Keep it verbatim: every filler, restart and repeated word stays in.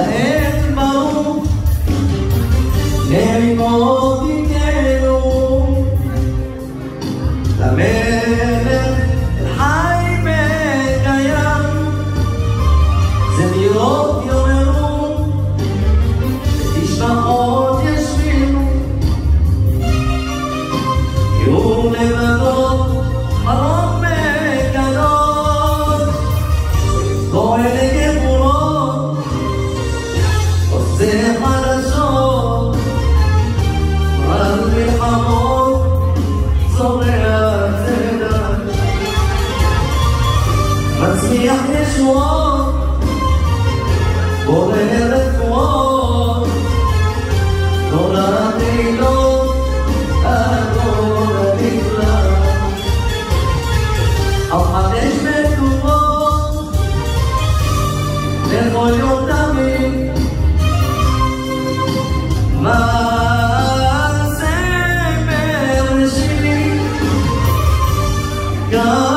כעת ברוך ללמוד איתנו למלך חי וקיים זה לראות יומנו משפחות ישבינו יהיו לבנות חלום וגדול גואל לגבורות עושה חדשות על מלחמות זורע צדק מצמיח ישועות בורא רפואות נולד לילות הכל הנפלא המחדש בטובו לכל יום תמיד מה הספר שלי גם